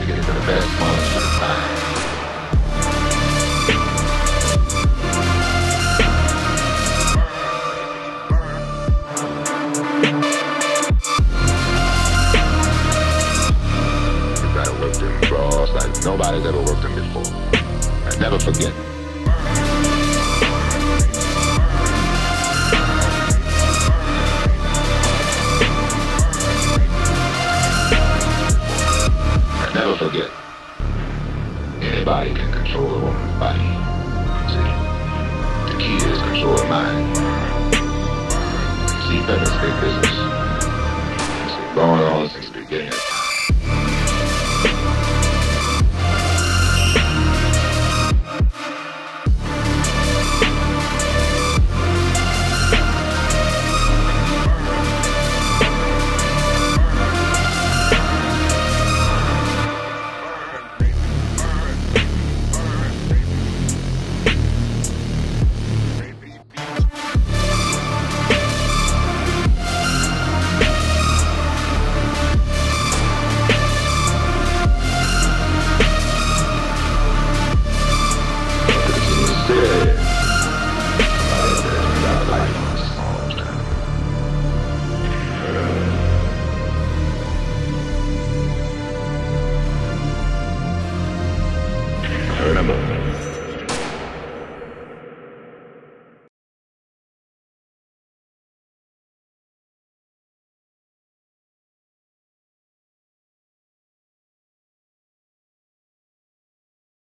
get into the best moments of the time. You gotta work them draws like nobody's ever worked them before. And never forget. Never forget, anybody can control a woman's body. See, the key is control of mind. See, feminists big business. It's been going on since the beginning.